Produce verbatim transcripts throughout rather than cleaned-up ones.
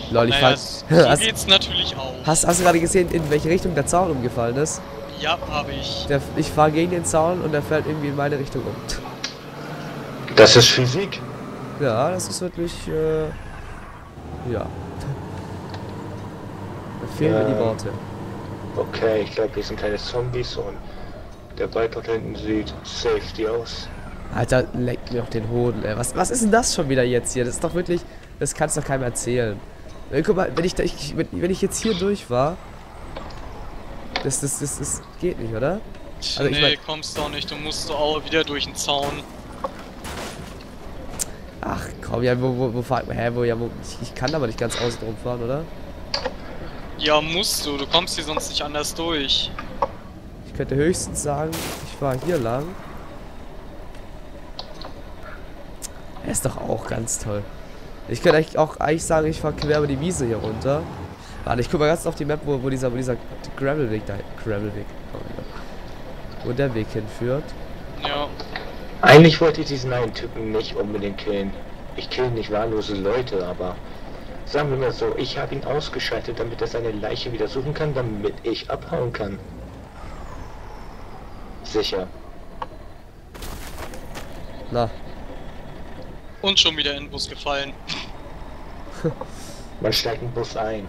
Lol, ich Naja, fall... so hast, geht's natürlich auch. hast, hast du gerade gesehen, in welche Richtung der Zaun umgefallen ist? Ja, habe ich. Der, ich fahre gegen den Zaun und der fällt irgendwie in meine Richtung um. Das ist Physik. Ja, das ist wirklich, äh, ja. Da fehlen mir die Ähm, Worte. Okay, ich glaube, hier sind keine Zombies und der Bike dort hinten sieht safety aus. Alter, leck mir doch den Hoden, ey. Was, was ist denn das schon wieder jetzt hier? Das ist doch wirklich, das kannst du doch keinem erzählen. Äh, Guck mal, wenn ich, da, ich wenn, wenn ich jetzt hier durch war, das, das, das, das geht nicht, oder? Also ich nee, mein, kommst du auch nicht. Du musst doch auch wieder durch den Zaun. ach komm, ja, wo, wo, wo fahr, hä, wo, ja, wo, ich, ich kann aber nicht ganz außen drum fahren, oder? Ja, musst du. Du kommst hier sonst nicht anders durch. Ich könnte höchstens sagen, ich fahre hier lang. Er ist doch auch ganz toll. Ich könnte eigentlich auch eigentlich sagen, ich fahre quer über die Wiese hier runter. Warte, ich guck mal ganz auf die Map, wo, wo dieser, wo dieser Gravelweg da, Gravelweg, oh mein Gott, wo der Weg hinführt. Ja. Eigentlich wollte ich diesen einen Typen nicht unbedingt killen. Ich kill nicht wahllose Leute, aber sagen wir mal so, ich habe ihn ausgeschaltet, damit er seine Leiche wieder suchen kann, damit ich abhauen kann. Sicher. Na, Und schon wieder in den Bus gefallen. Man steigt in den Bus ein.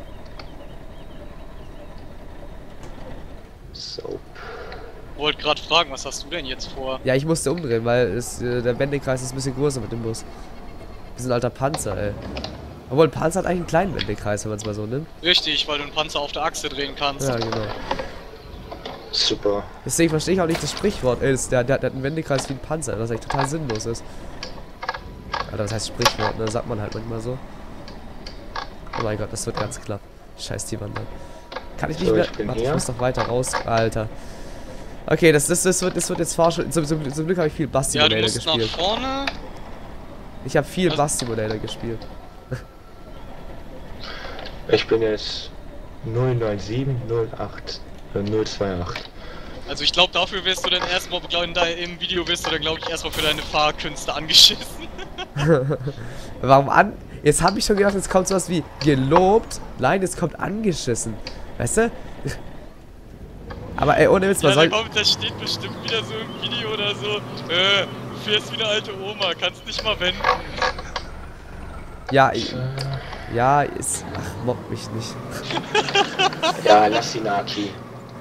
So. Wollte gerade fragen, was hast du denn jetzt vor? ja, ich musste umdrehen, weil es, äh, der Wendekreis ist ein bisschen größer mit dem Bus. Wir sind ein alter Panzer, ey. Obwohl, ein Panzer hat eigentlich einen kleinen Wendekreis, wenn man es mal so nimmt. Richtig, weil du einen Panzer auf der Achse drehen kannst. Ja, genau. Super. Deswegen verstehe ich auch nicht das Sprichwort, ey, das, der, der, der hat einen Wendekreis wie ein Panzer, was eigentlich total sinnlos ist. Alter, das heißt Sprichwort, ne? Sagt man halt manchmal so. Oh mein Gott, das wird ganz knapp. Scheiß die Wand. Kann ich nicht So, mehr... ich bin Warte, ich hier. muss doch weiter raus, Alter. Okay, das, das, das, wird, das wird jetzt Fahrschule. Zum, zum, zum Glück habe ich viel Ja, du Basti-Modelle musst nach gespielt. vorne. Ich habe viel Also- Basti-Modelle gespielt. Ich bin jetzt null neun sieben null acht null zwei acht. Also ich glaube, dafür wirst du dann erstmal, glaub, in dein, im Video wirst du dann, glaube ich, erstmal für deine Fahrkünste angeschissen. Warum an? Jetzt habe ich schon gedacht, jetzt kommt sowas wie gelobt. Nein, jetzt kommt angeschissen. Weißt du? Aber ey, ohne Witz, Ja, was da soll... kommt, da steht bestimmt wieder so ein Video oder so. Äh, du fährst wie eine alte Oma, kannst nicht mal wenden. Ja, ich, ja, ist... Ach, mobb mich nicht. Ja, lass die Naki.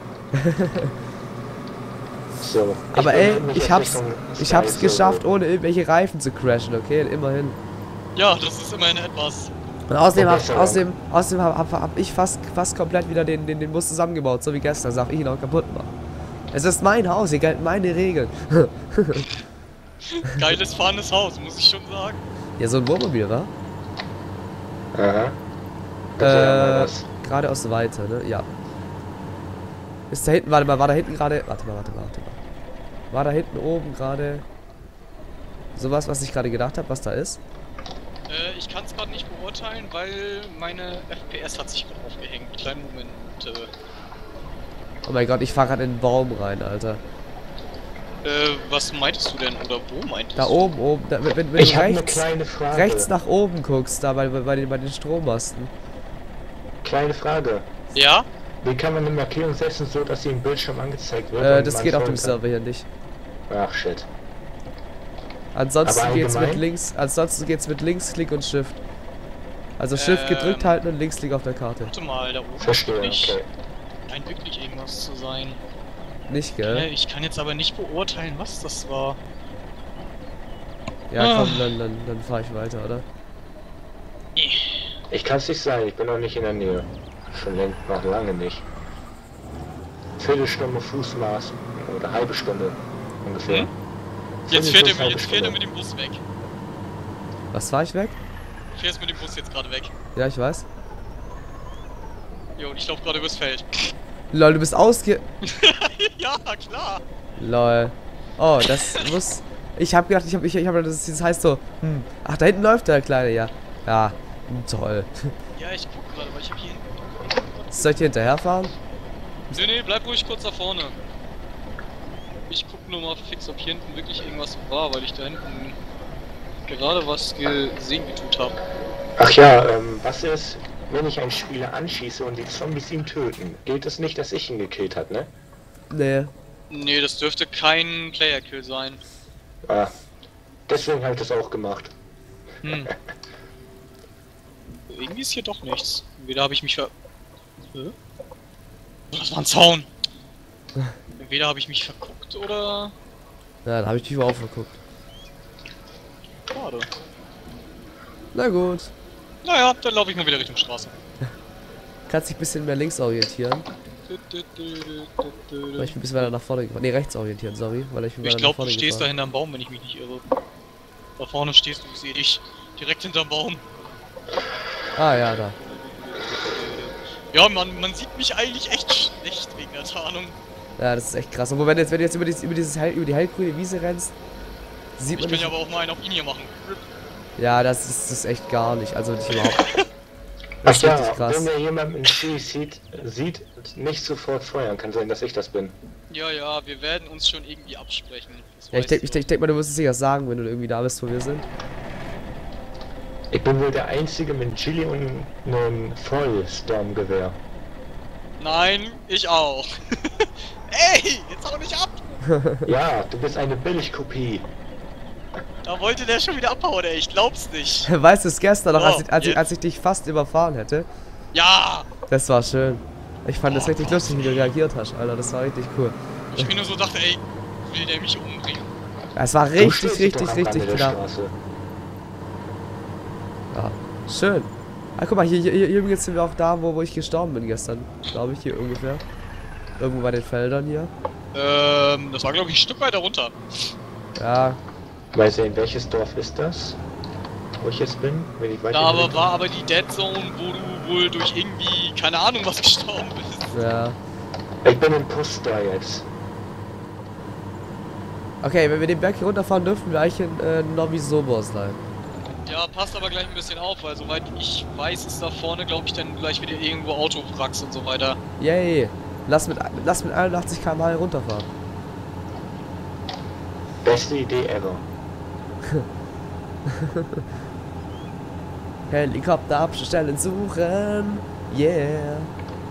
So. Aber bin ey, nämlich ich jetzt hab's, Richtung ich hab's Sky geschafft, Zero. ohne irgendwelche Reifen zu crashen, okay? Immerhin. Ja, das ist immerhin etwas. Und außerdem, hab, Verbesserung. außerdem, außerdem hab, hab, hab ich fast, fast komplett wieder den, den, den Bus zusammengebaut, so wie gestern. Darf ich ihn auch kaputt machen. Es ist mein Haus, hier gelten meine Regeln. Geiles fahrendes Haus, muss ich schon sagen. Ja, so ein Wohnmobil, wa? Aha. Das war ja mal Äh, was. geradeaus weiter, ne? Ja. Ist da hinten, warte mal, war da hinten gerade... Warte mal, warte mal, warte mal. War da hinten oben gerade... Sowas, was ich gerade gedacht habe, was da ist? Äh, ich kann es gerade nicht beurteilen, weil meine F P S hat sich gerade aufgehängt. Kleinen Moment. Äh, Oh mein Gott, ich fahr gerade in den Baum rein, Alter. äh, was meintest du denn? Oder wo meintest Da du? oben, oben, da, wenn, wenn Ich du habe eine rechts, kleine Frage. rechts nach oben guckst, da bei, bei, den, bei den Strommasten. Kleine Frage. Ja? Wie kann man eine Markierung setzen, so dass sie im Bildschirm angezeigt wird? Äh, und das man geht auf folgen dem kann? Server hier nicht. Ach shit. Ansonsten Aber geht's mit allgemein? links, ansonsten geht's mit Linksklick und Shift. Also Shift Ähm. gedrückt halten und Linksklick auf der Karte. Warte mal, da oben Verstehe, scheint nicht, okay. scheint wirklich irgendwas zu sein. Nicht, Äh, gell? ich kann jetzt aber nicht beurteilen, was das war. Ja, komm, Ah. dann, dann, dann fahr ich weiter, oder? Ich kann es nicht sagen, ich bin noch nicht in der Nähe. Schon läng noch lange nicht. Viertelstunde Fußmaß oder halbe Stunde ungefähr. Hm? Jetzt fährt, Viertel er, bis jetzt halbe fährt er Stunde. mit dem Bus weg. Was, fahr ich weg? Du fährst mit dem Bus jetzt gerade weg. Ja, ich weiß. Jo, und ich laufe gerade übers Feld. Lol, du bist ausge... Ja, klar. Lol. Oh, das muss... Ich hab gedacht, ich hab, ich, ich hab gedacht, das, das heißt so, hm, ach, da hinten läuft der Kleine, ja. Ja, hm, toll. Ja, ich guck gerade, weil ich hab hier... Soll ich dir hinterherfahren? Nee, nee, bleib ruhig kurz da vorne. Ich guck nur mal fix, ob hier hinten wirklich irgendwas war, weil ich da hinten gerade was gesehen getut hab. Ach ja, ähm, was ist, wenn ich einen Spieler anschieße und die Zombies ihn töten? Gilt es nicht, dass ich ihn gekillt habe, ne? Nee. Nee, das dürfte kein Player-Kill sein. Ah, deswegen habe ich das auch gemacht. Hm. Irgendwie ist hier doch nichts. Entweder habe ich mich ver... Hä? Das war ein Zaun! Entweder habe ich mich verguckt oder... Ja, dann habe ich dich überhaupt verguckt. Schade. Na gut. Naja, dann laufe ich mal wieder Richtung Straße. Kannst dich ein bisschen mehr links orientieren. Weil ich bin ein bisschen weiter nach vorne gefahren. Ne, rechts orientieren, sorry. Weil ich bin Ich weiter nach glaube, du vorne stehst da gefahren. hinterm Baum, wenn ich mich nicht irre. Da vorne stehst du, ich sehe dich. Direkt hinterm Baum. Ah ja, da. Ja, man, man sieht mich eigentlich echt schlecht wegen der Tarnung. Ja, das ist echt krass. Und wenn du jetzt, wenn du jetzt über, dieses, über, dieses hell, über die hellgrüne Wiese rennst, sieht Ich man kann nicht... ja aber auch mal einen auf ihn hier machen. Ja, das ist, das ist echt gar nicht. Also nicht überhaupt. Ach Das ist ja, richtig krass. wenn er jemanden sieht, sieht, nicht sofort feuern. Kann sein, dass ich das bin. Ja, ja, wir werden uns schon irgendwie absprechen. Das Ja, ich weißt denke du. ich denk, ich denk mal, du wirst es sicher sagen, wenn du irgendwie da bist, wo wir sind. Ich bin wohl der Einzige mit Chili und einem Vollstormgewehr. Nein, ich auch. Ey, jetzt hau nicht ab! Ja, du bist eine Billigkopie. Da wollte der schon wieder abhauen, ey, ich glaub's nicht. Weißt du es gestern noch, als, Oh, ich, als, ich, jetzt. als ich dich fast überfahren hätte? Ja! Das war schön. Ich fand das Oh, richtig lustig, wie du reagiert hast, Alter. Das war richtig cool. Ich mir nur so dachte, ey, will der mich umbringen? Ja, es war Du richtig, stehst richtig, doch am Rande richtig der knapp. Straße. Ja, schön. Ah, guck mal, hier, hier, hier übrigens sind wir auch da, wo, wo ich gestorben bin gestern. Glaube ich, hier ungefähr. Irgendwo bei den Feldern hier. Ähm, das war glaube ich ein Stück weiter runter. Ja, Weißt du, in welches Dorf ist das? Wo ich jetzt bin? Wenn ich weiter Da aber war aber die Dead Zone, wo du wohl durch irgendwie, keine Ahnung was gestorben bist. ja. Ich bin in Pusta jetzt. Okay, wenn wir den Berg hier runterfahren, dürften wir eigentlich in äh, Novi Sobor sein. Ja, passt aber gleich ein bisschen auf, weil soweit ich weiß, ist da vorne glaube ich dann gleich wieder irgendwo Autowracks und so weiter. Yay. Lass mit, lass mit einundachtzig Kilometer pro Stunde runterfahren. Beste Idee ever. Helikopterabstellen suchen. Yeah.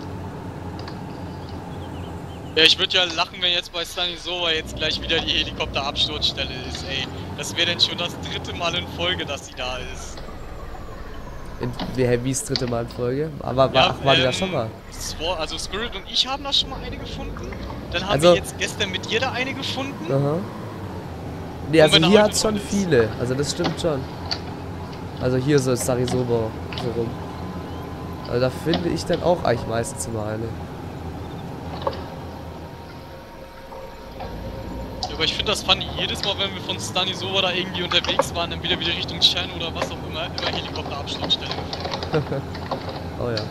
Ja, ich würde ja lachen, wenn jetzt bei Stanisova jetzt gleich wieder die Helikopterabsturzstelle ist, ey. Das wäre dann schon das dritte Mal in Folge, dass sie da ist. In, wie, wie ist das dritte Mal in Folge? Aber war, Ja, ach, war die da ähm, schon mal? Swar- Also Spirit und ich haben da schon mal eine gefunden. Dann haben Also- wir jetzt gestern mit dir da eine gefunden. Aha. Nee, Und also wenn er hier heute hat schon noch ist. viele. Also das stimmt schon. Also hier so ist Sarisoba so rum. Also da finde ich dann auch eigentlich meistens immer eine. Ja, aber ich finde das funny. Jedes Mal, wenn wir von Stanisova da irgendwie unterwegs waren, dann wieder wieder Richtung China oder was auch immer, immer Helikopterabsturzstelle gefunden. Oh ja.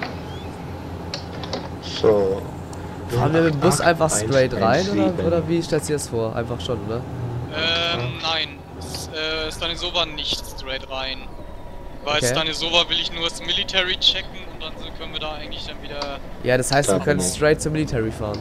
So. Fahren wir mit dem Bus einfach acht straight eins rein eins oder, sieben. oder wie stellst du dir das vor? Einfach schon, oder? Ähm, nein. S äh, Stanisova nicht straight rein. Weil Okay. Stanisova will ich nur das Military checken und dann so können wir da eigentlich dann wieder... Ja, das heißt, Da wir können bin ich. straight zum Military fahren.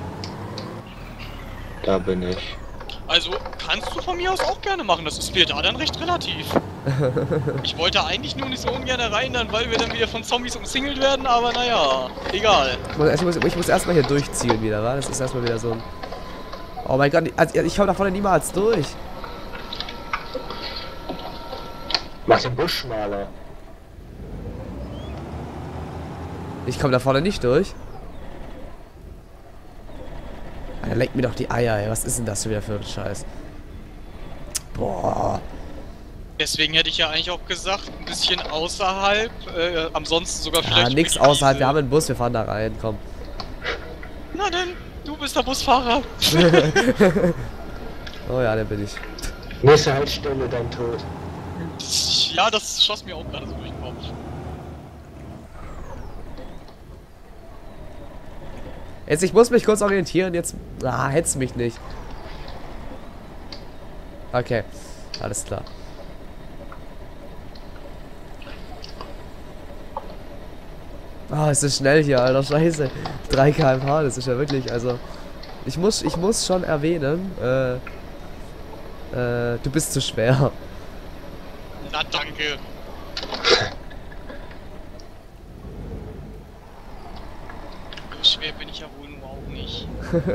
Da bin ich. Also, kannst du von mir aus auch gerne machen, das ist mir da dann recht relativ. Ich wollte eigentlich nur nicht so ungern rein, dann, weil wir dann wieder von Zombies umsingelt werden, aber naja, egal. Ich muss, ich muss, ich muss erstmal hier durchziehen wieder, wa? Das ist erstmal wieder so ein... Oh mein Gott, also ich komme da vorne niemals durch. Mach den Busch schmaler. Ich komme da vorne nicht durch. Alter, leck mir doch die Eier, ey. Was ist denn das schon wieder für ein Scheiß? Boah. Deswegen hätte ich ja eigentlich auch gesagt, ein bisschen außerhalb, äh, ansonsten sogar Ja, vielleicht... nix über die außerhalb. Wir Wiese. haben einen Bus, wir fahren da rein, komm. Na denn, du bist der Busfahrer. Oh ja, der bin ich. Nächste Haltestelle, dein Tod. Ja, das schoss mir auch gerade so durch den Kopf. Jetzt, ich muss mich kurz orientieren, jetzt... Ah, hetz mich nicht. Okay, alles klar. Ah, es ist schnell hier, Alter, scheiße. drei Kilometer pro Stunde, das ist ja wirklich, also... Ich muss, ich muss schon erwähnen, äh... Äh, du bist zu schwer. Na danke. wer bin ich ja wohl nur auch nicht.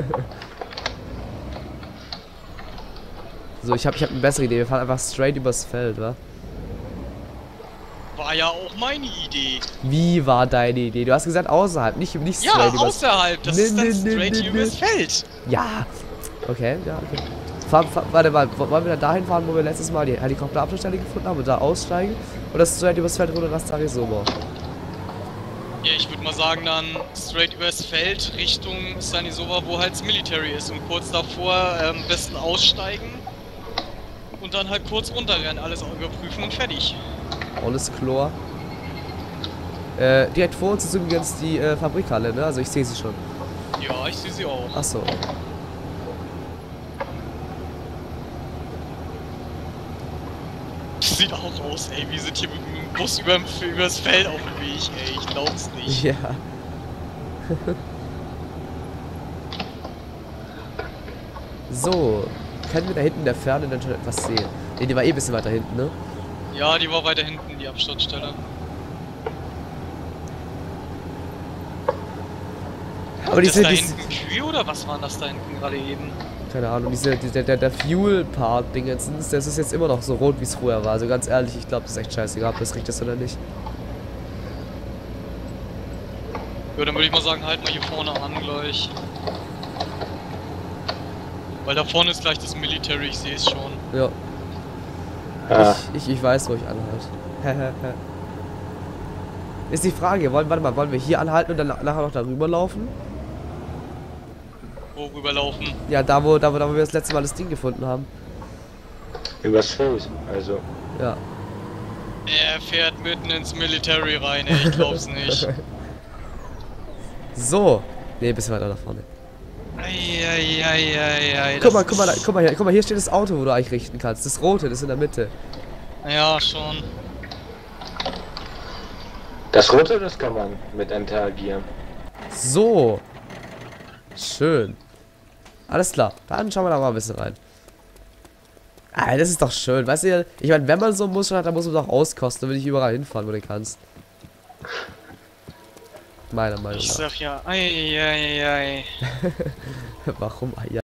So, ich habe ich hab eine bessere Idee. Wir fahren einfach straight übers Feld, wa? War ja auch meine Idee. Wie war deine Idee? Du hast gesagt außerhalb, nicht, nicht Ja, straight übers... außerhalb. Das Nee, ist dann nee, nee, straight nee, hier nee. übers Feld. Ja. Okay, ja, okay. Fahr, fahr, warte mal, wollen wir dann dahin fahren, wo wir letztes Mal die Helikopterabschnittstelle gefunden haben und da aussteigen? Oder straight übers Feld runter nach Arizona? Ja, ich würde mal sagen, dann straight übers Feld Richtung Sanisova, wo halt das Military ist. Und kurz davor am ähm, besten aussteigen. Und dann halt kurz runterrennen, alles überprüfen und fertig. Alles klar. Äh, direkt vor uns ist übrigens die äh, Fabrikhalle, ne? Also ich sehe sie schon. Ja, ich sehe sie auch. Achso. Sieht auch aus, ey. Wir sind hier mit dem Bus über, übers Feld auf dem Weg, ey. Ich glaub's nicht. Ja. So. Können wir da hinten in der Ferne dann schon etwas sehen? Ne, die war eh ein bisschen weiter hinten, ne? Ja, die war weiter hinten, die Absturzstelle. Aber Ist diese, das da diese, hinten Kühe oder was waren das da hinten gerade eben? keine Ahnung, diese, der, der, der Fuel-Part-Dingens, das ist jetzt immer noch so rot, wie es früher war. Also ganz ehrlich, ich glaube, das ist echt scheißegal, ob das richtig ist oder nicht. Ja, dann würde ich mal sagen, halt mal hier vorne an gleich. Weil da vorne ist gleich das Military, ich sehe es schon. Ja. Ah, Ich, ich, ich weiß, wo ich anhalte. Ist die Frage, wollen, warte mal, wollen wir hier anhalten und dann nachher noch darüber laufen? Worüber laufen? Ja, da wo, da wo, da wo wir das letzte Mal das Ding gefunden haben. übers Feld, also. Ja. Er fährt mitten ins Military rein, ey, ich glaub's nicht. So. Ne, ein bisschen weiter nach vorne. Eieieiei. Guck mal, guck mal, da, guck mal hier, guck mal, hier steht das Auto, wo du eigentlich richten kannst. Das rote, das ist in der Mitte. Ja, schon. Das Rote, das kann man mit interagieren. So. Schön. Alles klar. Dann schauen wir da mal ein bisschen rein. Ah, das ist doch schön. Weißt du, ich meine, wenn man so muss, dann muss man doch auskosten. Dann will ich überall hinfahren, wo du kannst. Meiner Meinung Ich nach. sag ja, eieiei. Warum? Ah, ja.